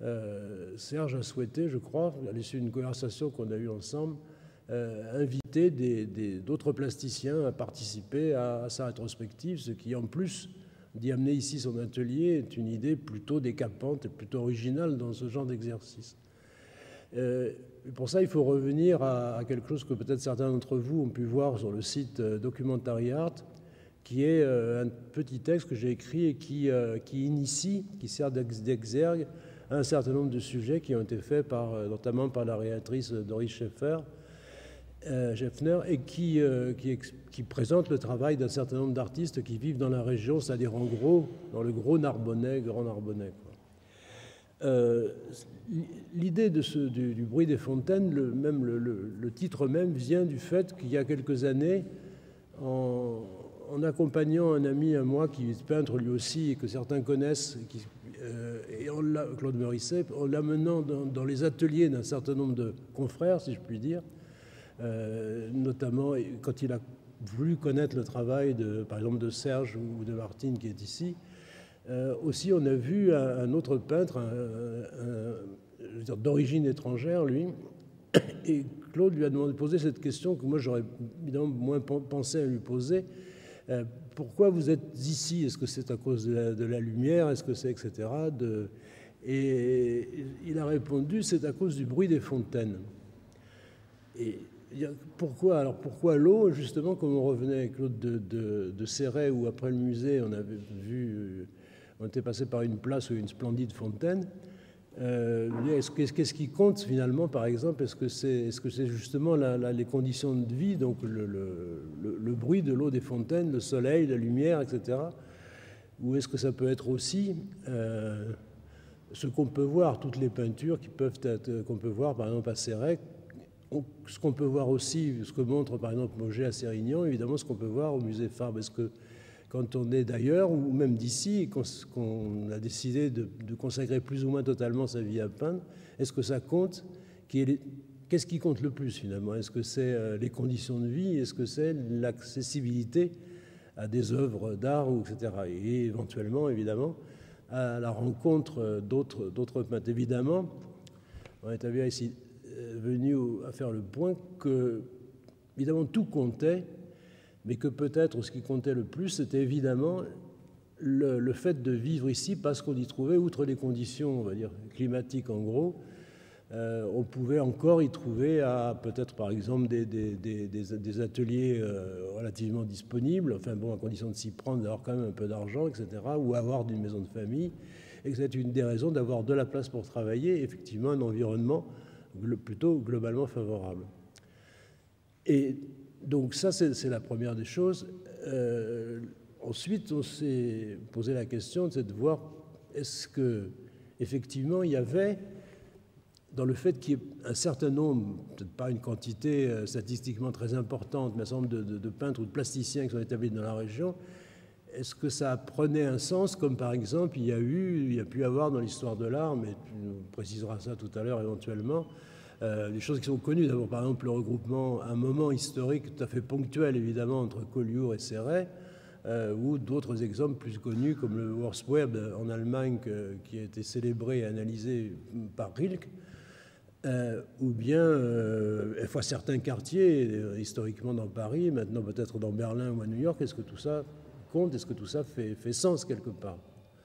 Serge a souhaité, je crois, à l'issue d'une conversation qu'on a eue ensemble, inviter d'autres plasticiens à participer à sa rétrospective, ce qui, en plus d'y amener ici son atelier, est une idée plutôt décapante et plutôt originale dans ce genre d'exercice. Pour ça, il faut revenir à quelque chose que peut-être certains d'entre vous ont pu voir sur le site Documentary Art, qui est un petit texte que j'ai écrit et qui initie, qui sert d'exergue à un certain nombre de sujets qui ont été faits notamment par la réalisatrice Doris Scheffner, et qui présente le travail d'un certain nombre d'artistes qui vivent dans la région, c'est-à-dire en gros dans le Grand Narbonnais. L'idée du bruit des fontaines, le titre même vient du fait qu'il y a quelques années, en accompagnant un ami à moi qui est peintre lui aussi et que certains connaissent, Claude Meurissé, en l'amenant dans les ateliers d'un certain nombre de confrères, si je puis dire, notamment quand il a voulu connaître le travail par exemple de Serge ou de Martine qui est ici. Aussi, on a vu un autre peintre, d'origine étrangère, lui, et Claude lui a posé cette question que moi j'aurais évidemment moins pensé à lui poser. Pourquoi vous êtes ici? Est-ce que c'est à cause de la lumière? Est-ce que c'est etc. Et il a répondu, c'est à cause du bruit des fontaines. Et pourquoi l'eau? Justement, comme on revenait avec Claude de Céret, où après le musée, on était passé par une place où il y a une splendide fontaine. Qu'est-ce qui compte finalement, par exemple? Est-ce que c'est justement les conditions de vie, donc le bruit de l'eau des fontaines, le soleil, la lumière, etc. Ou est-ce que ça peut être aussi ce qu'on peut voir, toutes les peintures qu'on peut voir, par exemple à Céret, ce qu'on peut voir aussi, ce que montre par exemple Mauger à Sérignan, évidemment ce qu'on peut voir au musée Fabre. Est-ce que quand on est d'ailleurs, ou même d'ici, qu'on a décidé de consacrer plus ou moins totalement sa vie à peindre, est-ce que ça compte? Qu'est-ce qui compte le plus finalement? Est-ce que c'est les conditions de vie? Est-ce que c'est l'accessibilité à des œuvres d'art, etc. Et éventuellement, évidemment, à la rencontre d'autres peintres. Évidemment, on est ici venu à faire le point que, évidemment, tout comptait, mais que peut-être ce qui comptait le plus, c'était évidemment le fait de vivre ici, parce qu'on y trouvait, outre les conditions, on va dire, climatiques en gros, on pouvait encore y trouver peut-être par exemple des ateliers relativement disponibles, enfin bon, à condition de s'y prendre, d'avoir quand même un peu d'argent, etc., ou avoir une maison de famille, et que c'est une des raisons d'avoir de la place pour travailler, effectivement un environnement plutôt globalement favorable. Et donc ça, c'est la première des choses. Ensuite, on s'est posé la question de voir est-ce qu'effectivement il y avait, dans le fait qu'il y ait un certain nombre, peut-être pas une quantité statistiquement très importante, mais un certain nombre de peintres ou de plasticiens qui sont établis dans la région, est-ce que ça prenait un sens, comme par exemple il y a pu avoir dans l'histoire de l'art, mais tu nous préciseras ça tout à l'heure éventuellement, des choses qui sont connues. D'abord, par exemple, le regroupement, un moment historique tout à fait ponctuel, évidemment, entre Collioure et Céret, ou d'autres exemples plus connus, comme le Worstweb en Allemagne, qui a été célébré et analysé par Rilke, ou bien certains quartiers, historiquement dans Paris, maintenant peut-être dans Berlin ou à New York. Est-ce que tout ça compte? Est-ce que tout ça fait sens quelque part?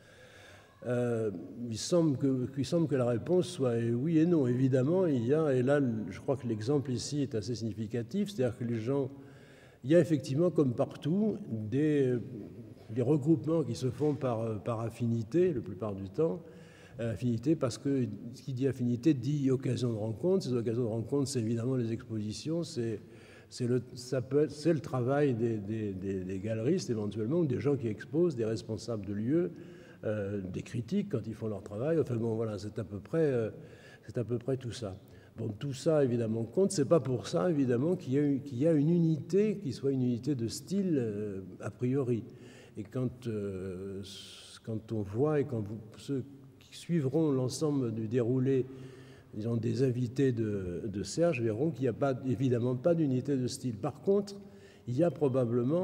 Il semble que la réponse soit oui et non. Évidemment, il y a, et là je crois que l'exemple ici est assez significatif, c'est-à-dire que il y a effectivement comme partout des regroupements qui se font par affinité, la plupart du temps. Affinité parce que ce qui dit affinité dit occasion de rencontre. Ces occasions de rencontre, c'est évidemment les expositions, c'est le travail des galeristes éventuellement, ou des gens qui exposent, des responsables de lieux, des critiques quand ils font leur travail. Enfin bon, voilà, c'est à peu près tout ça. Bon, tout ça évidemment compte. C'est pas pour ça évidemment qu'il y a une unité qui soit une unité de style a priori. Et quand on voit, et quand ceux qui suivront l'ensemble du déroulé, disons, des invités de Serge verront qu'il n'y a évidemment pas d'unité de style. Par contre, il y a probablement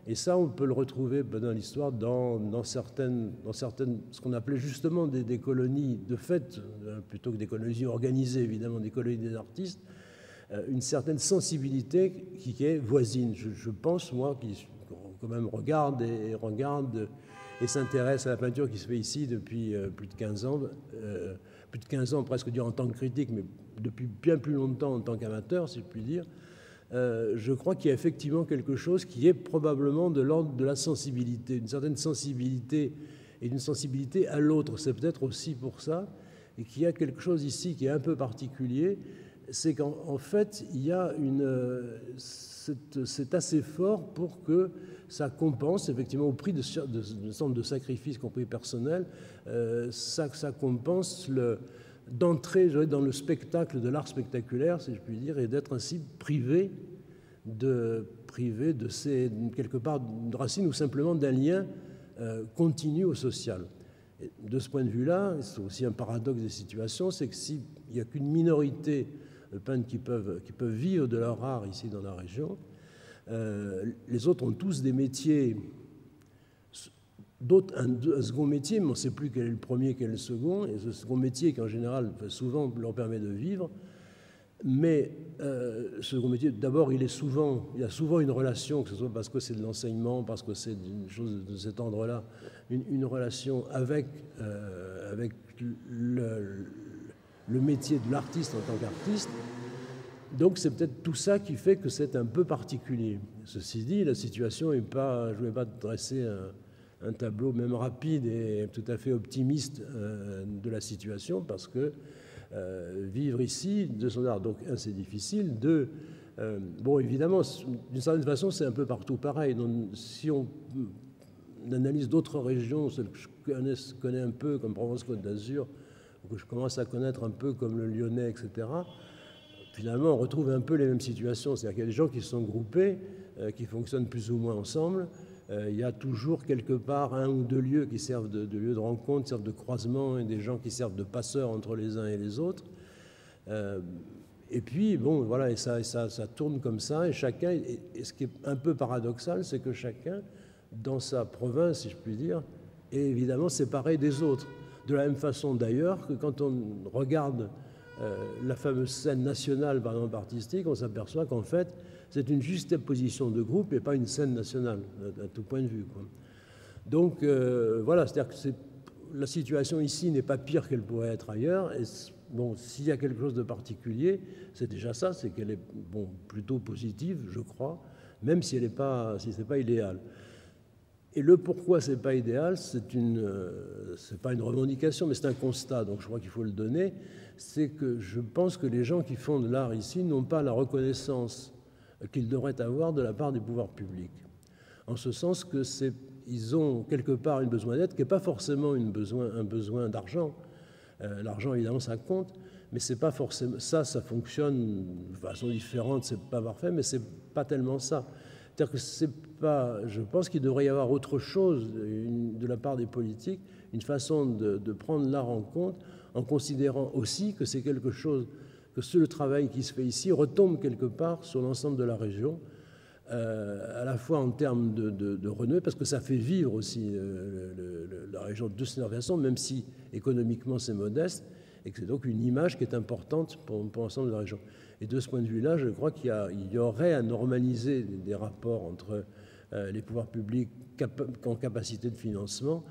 Et ça, on peut le retrouver dans l'histoire, dans certaines, ce qu'on appelait justement des colonies de fait, plutôt que des colonies organisées, évidemment, des colonies des artistes, une certaine sensibilité qui est voisine. Je pense, moi, qui quand même regarde et s'intéresse à la peinture qui se fait ici depuis plus de 15 ans, presque dire en tant que critique, mais depuis bien plus longtemps en tant qu'amateur, si je puis dire. Je crois qu'il y a effectivement quelque chose qui est probablement de l'ordre de la sensibilité, une certaine sensibilité et d'une sensibilité à l'autre. C'est peut-être aussi pour ça, et qu'il y a quelque chose ici qui est un peu particulier, c'est qu'en fait, il y a c'est assez fort pour que ça compense, effectivement, au prix de sorte de sacrifices, y compris personnels, ça compense d'entrer dans le spectacle de l'art spectaculaire, si je puis dire, et d'être ainsi privé de ces, quelque part, de racines ou simplement d'un lien continu au social. Et de ce point de vue-là, c'est aussi un paradoxe des situations, c'est que s'il n'y a qu'une minorité de peintres qui peuvent vivre de leur art ici dans la région, les autres ont tous des métiers, d'autres un second métier, mais on ne sait plus quel est le premier, quel est le second, et ce second métier qui en général souvent leur permet de vivre, mais ce second métier, d'abord il y a souvent une relation, que ce soit parce que c'est de l'enseignement, parce que c'est une chose de cet ordre-là, une relation avec le métier de l'artiste en tant qu'artiste. Donc c'est peut-être tout ça qui fait que c'est un peu particulier. Ceci dit, la situation n'est pas, je ne vais pas dresser un tableau même rapide et tout à fait optimiste de la situation, parce que vivre ici de son art, donc un, c'est difficile, deux, bon évidemment, d'une certaine façon c'est un peu partout pareil. Donc, si on analyse d'autres régions, celles que je connais un peu comme Provence-Côte d'Azur, que je commence à connaître un peu comme le Lyonnais, etc., finalement, on retrouve un peu les mêmes situations. C'est-à-dire qu'il y a des gens qui sont groupés, qui fonctionnent plus ou moins ensemble. Il y a toujours quelque part un ou deux lieux qui servent de lieux de rencontre, servent de croisement, et des gens qui servent de passeurs entre les uns et les autres. Et puis, bon, voilà, et ça tourne comme ça. Et chacun, et ce qui est un peu paradoxal, c'est que chacun, dans sa province, si je puis dire, est évidemment séparé des autres. De la même façon, d'ailleurs, que quand on regarde la fameuse scène nationale, par exemple, artistique, on s'aperçoit qu'en fait, c'est une juxtaposition de groupe et pas une scène nationale, à tout point de vue, quoi. Donc, voilà, c'est-à-dire que la situation ici n'est pas pire qu'elle pourrait être ailleurs. Et bon, s'il y a quelque chose de particulier, c'est déjà ça, c'est qu'elle est bon, plutôt positive, je crois, même si ce n'est pas idéal. Et le pourquoi c'est pas idéal, c'est pas une revendication, mais c'est un constat, donc je crois qu'il faut le donner. C'est que je pense que les gens qui font de l'art ici n'ont pas la reconnaissance qu'ils devraient avoir de la part des pouvoirs publics. En ce sens que ils ont quelque part un besoin d'aide qui n'est pas forcément un besoin d'argent. L'argent, évidemment, ça compte, mais c'est pas forcément ça fonctionne de façon différente, c'est pas parfait, mais c'est pas tellement ça. C'est-à-dire que c'est pas, je pense qu'il devrait y avoir autre chose de la part des politiques, une façon de prendre l'art en compte, en considérant aussi que c'est quelque chose, que le travail qui se fait ici retombe quelque part sur l'ensemble de la région, à la fois en termes de renommée, parce que ça fait vivre aussi la région de cette façon, même si économiquement c'est modeste, et que c'est donc une image qui est importante pour l'ensemble de la région. Et de ce point de vue-là, je crois qu'il y aurait à normaliser des rapports entre les pouvoirs publics en capacité de financement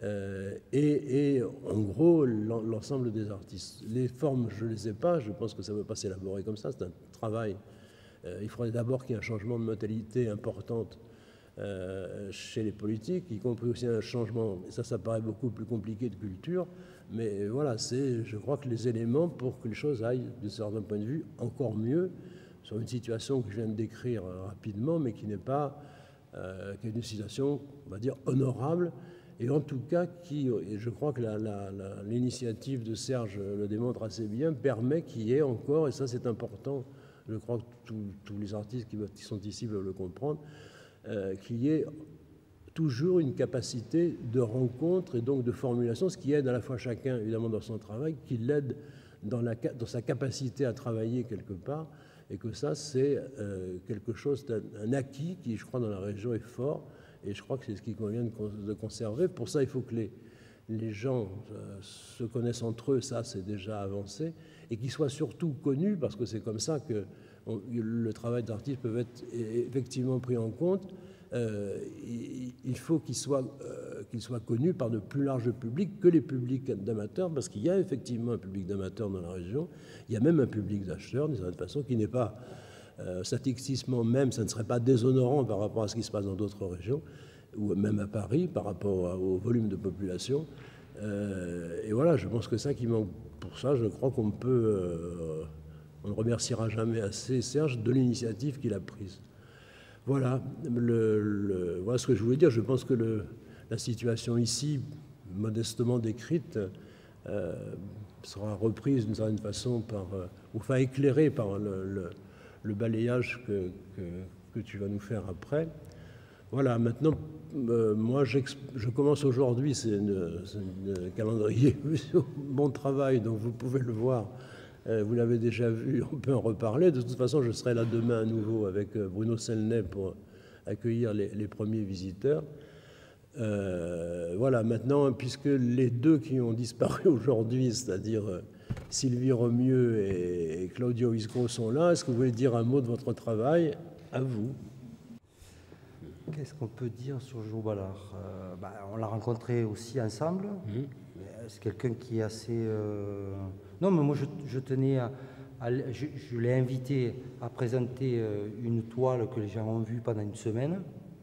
et en gros l'ensemble des artistes. Les formes, je ne les ai pas, je pense que ça ne peut pas s'élaborer comme ça, c'est un travail. Il faudrait d'abord qu'il y ait un changement de mentalité importante chez les politiques, y compris aussi un changement, et ça paraît beaucoup plus compliqué, de culture, mais voilà, je crois que les éléments pour que les choses aillent, de certain point de vue, encore mieux, sur une situation que je viens de décrire rapidement, mais qui n'est pas, qui est une situation, on va dire, honorable, et en tout cas, et je crois que l'initiative de Serge le démontre assez bien, permet qu'il y ait encore, et ça c'est important, je crois que tous les artistes qui sont ici veulent le comprendre, qu'il y ait toujours une capacité de rencontre et donc de formulation, ce qui aide à la fois chacun, évidemment, dans son travail, qui l'aide dans sa capacité à travailler quelque part, et que ça, c'est quelque chose, un acquis qui, je crois, dans la région est fort, et je crois que c'est ce qu'il convient de conserver. Pour ça, il faut que les gens se connaissent entre eux, ça, c'est déjà avancé, et qu'ils soient surtout connus, parce que c'est comme ça que le travail d'artiste peut être effectivement pris en compte. Il faut qu'il soit connu par de plus larges publics que les publics d'amateurs, parce qu'il y a effectivement un public d'amateurs dans la région, il y a même un public d'acheteurs, d'une certaine façon, qui n'est pas statistiquement même, ça ne serait pas déshonorant par rapport à ce qui se passe dans d'autres régions, ou même à Paris, par rapport au volume de population. Et voilà, je pense que ça qui manque. Pour ça, je crois qu'on peut... on ne remerciera jamais assez Serge de l'initiative qu'il a prise. Voilà, voilà ce que je voulais dire. Je pense que la situation ici, modestement décrite, sera reprise d'une certaine façon enfin éclairée par le balayage que tu vas nous faire après. Voilà, maintenant, moi, je commence aujourd'hui, c'est un calendrier bon travail, donc vous pouvez le voir. Vous l'avez déjà vu, on peut en reparler. De toute façon, je serai là demain à nouveau avec Bruno Selnay pour accueillir les premiers visiteurs. Voilà, maintenant, puisque les deux qui ont disparu aujourd'hui, c'est-à-dire Sylvie Romieux et Claudio Isgro sont là, est-ce que vous voulez dire un mot de votre travail? À vous. Qu'est-ce qu'on peut dire sur Jo Ballard? On l'a rencontré aussi ensemble. C'est quelqu'un qui est assez... Non, mais moi, je tenais je l'ai invité à présenter une toile que les gens ont vue pendant une semaine.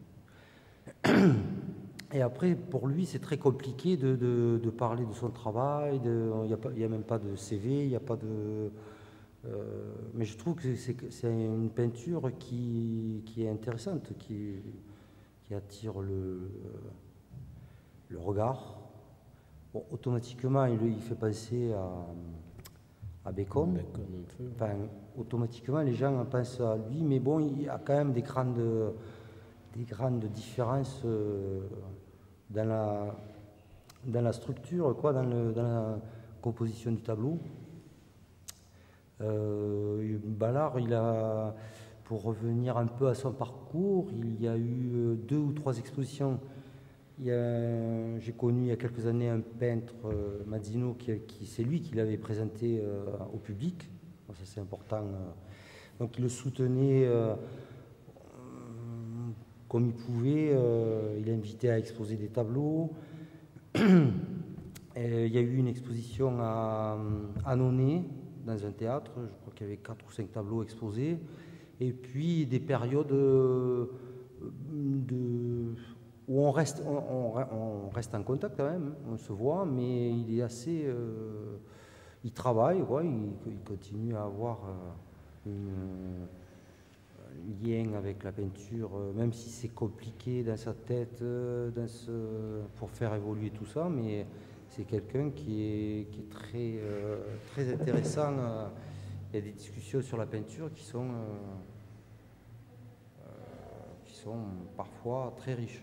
Et après, pour lui, c'est très compliqué de parler de son travail. Il n'y a même pas de CV, il n'y a pas de... mais je trouve que c'est une peinture qui est intéressante, qui attire le regard. Bon, automatiquement, il fait penser à Bacon. Enfin, automatiquement, les gens pensent à lui, mais bon, il y a quand même des grandes différences dans la structure, quoi, dans la composition du tableau. Ballard, pour revenir un peu à son parcours, il y a eu 2 ou 3 expositions. J'ai connu il y a quelques années un peintre, Mazzino, c'est lui qui l'avait présenté au public. Donc ça, c'est important. Donc il le soutenait comme il pouvait. Il l'invitait à exposer des tableaux. Et il y a eu une exposition à Annonay, dans un théâtre. Je crois qu'il y avait 4 ou 5 tableaux exposés. Et puis des périodes où on reste en contact quand même, on se voit, mais il est assez... il travaille, quoi, il continue à avoir un lien avec la peinture, même si c'est compliqué dans sa tête pour faire évoluer tout ça, mais c'est quelqu'un qui est très, très intéressant. Il y a des discussions sur la peinture qui sont parfois très riches.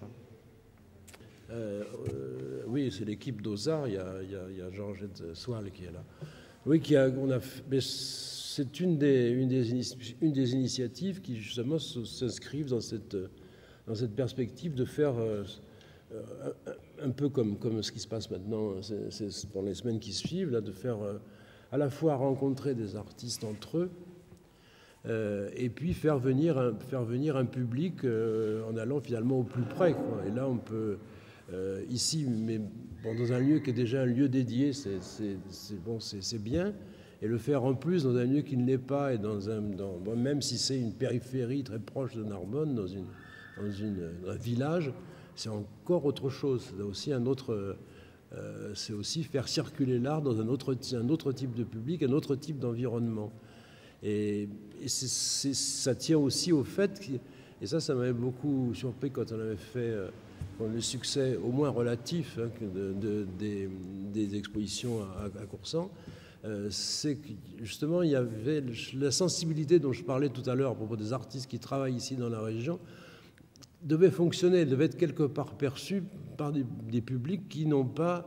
Oui, c'est l'équipe d'Ozar, il y a Georgette Soile qui est là. Oui, c'est une des initiatives qui justement s'inscrivent dans cette perspective de faire un peu comme ce qui se passe maintenant dans les semaines qui suivent, là, de faire à la fois rencontrer des artistes entre eux, et puis faire venir un public en allant finalement au plus près, quoi. Et là, on peut ici, mais bon, dans un lieu qui est déjà un lieu dédié, c'est bien. Et le faire en plus dans un lieu qui ne l'est pas, et même si c'est une périphérie très proche de Narbonne, dans un village, c'est encore autre chose. C'est aussi c'est aussi faire circuler l'art dans un autre type de public, un autre type d'environnement. Et ça tient aussi au fait, et ça m'avait beaucoup surpris quand on avait fait le succès au moins relatif des expositions à Coursan, c'est que justement il y avait la sensibilité dont je parlais tout à l'heure à propos des artistes qui travaillent ici dans la région, devait fonctionner, devait être quelque part perçue par des publics qui n'ont pas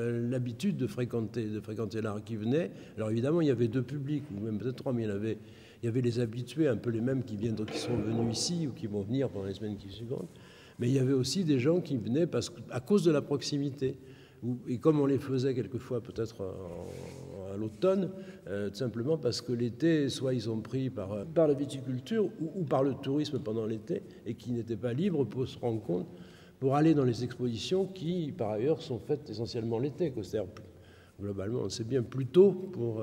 l'habitude de fréquenter l'art, qui venaient. Alors évidemment, il y avait 2 publics, ou même peut-être 3, mais il y avait les habitués, un peu les mêmes qui sont venus ici ou qui vont venir pendant les semaines qui suivent. Mais il y avait aussi des gens qui venaient à cause de la proximité. Et comme on les faisait quelquefois peut-être à l'automne, tout simplement parce que l'été, soit ils sont pris par la viticulture ou par le tourisme pendant l'été et qui n'étaient pas libres pour se rendre compte, pour aller dans les expositions qui, par ailleurs, sont faites essentiellement l'été. C'est-à-dire, globalement, on sait bien plus tôt pour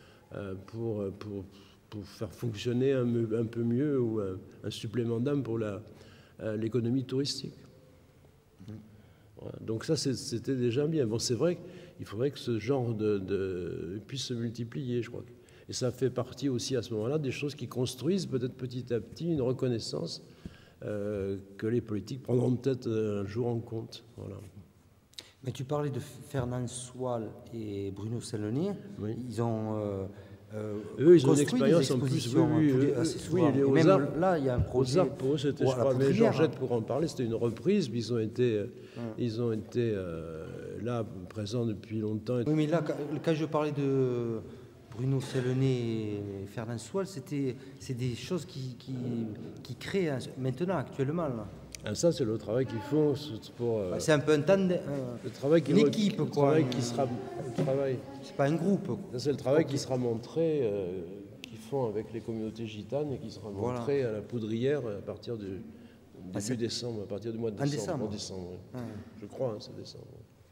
faire fonctionner un peu mieux ou un supplément d'âme pour l'économie touristique. Voilà. Donc ça, c'était déjà bien. Bon, c'est vrai qu'il faudrait que ce genre puisse se multiplier, je crois. Et ça fait partie aussi, à ce moment-là, des choses qui construisent peut-être petit à petit une reconnaissance que les politiques prendront peut-être un jour en compte. Voilà. Mais tu parlais de Fernand Soile et Bruno Selloni. Oui. Ils ont... eux, ils ont une expérience en plus. Oui, même là, il y a un projet. Aux Arts, pour eux, c'était, je crois, mais Georgette pourra en parler, c'était une reprise, puis ils ont été là, présents depuis longtemps. Oui, mais là, quand je parlais de Bruno Selloni et Fernand Soile, c'est des choses qui créent maintenant, actuellement. Là. Ah, ça, c'est le travail qu'ils font pour... c'est un peu un tandem, une équipe, quoi. C'est pas un groupe. C'est le travail qui sera montré, qu'ils font avec les communautés gitanes et qui sera montré à la Poudrière à partir du début décembre, à partir du mois de décembre. En décembre, oui. Je crois, c'est décembre.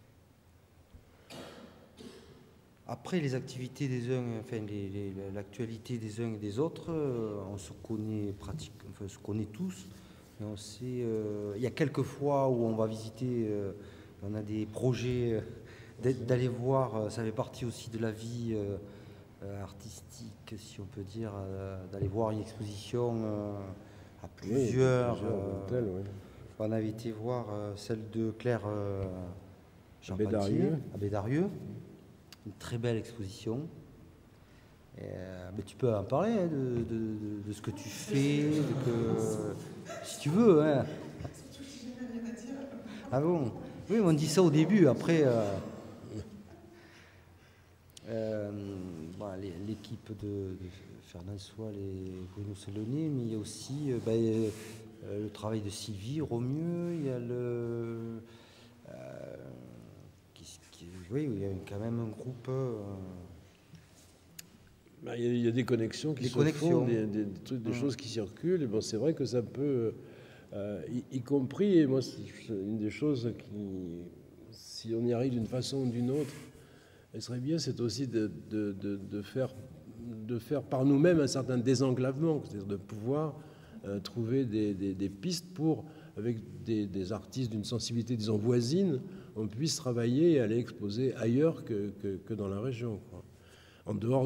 Après, les activités des uns, enfin, l'actualité des uns et des autres, on se connaît on se connaît tous. On sait, il y a quelques fois où on va visiter, on a des projets d'aller voir, ça fait partie aussi de la vie artistique, si on peut dire, d'aller voir une exposition à plusieurs. Hôtels, oui. On avait été voir celle de Claire Bédarieux. À Bédarieux, une très belle exposition. Mais tu peux en parler hein, de ce que tu fais, si tu veux. Hein. Ah bon? Oui, on dit ça au début. Après, l'équipe de Fernand Soile et Bruno Selloni, mais il y a aussi le travail de Sylvie Romieux. Il y a oui, il y a quand même un groupe. Il y a des connexions qui se font, des choses qui circulent. Et bon, c'est vrai que ça peut, y compris, et moi, c'est une des choses qui, si on y arrive d'une façon ou d'une autre, elle serait bien, c'est aussi de faire par nous-mêmes un certain désenclavement, c'est-à-dire de pouvoir trouver des pistes pour, avec des artistes d'une sensibilité, disons, voisine, on puisse travailler et aller exposer ailleurs que dans la région, quoi. En dehors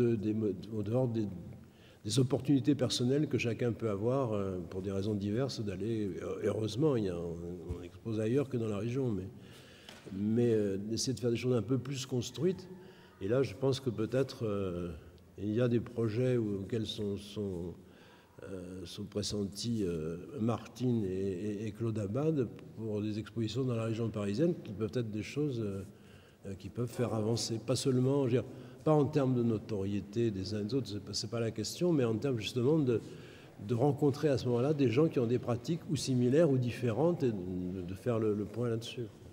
des opportunités personnelles que chacun peut avoir pour des raisons diverses d'aller, heureusement, on expose ailleurs que dans la région, mais d'essayer de faire des choses un peu plus construites. Et là, je pense que peut-être il y a des projets auxquels sont pressentis Martine et Claude Abad pour des expositions dans la région parisienne qui peuvent être des choses qui peuvent faire avancer, pas seulement, je veux dire, pas en termes de notoriété des uns et des autres, c'est pas la question, mais en termes justement de rencontrer à ce moment-là des gens qui ont des pratiques ou similaires ou différentes et de faire le point là-dessus.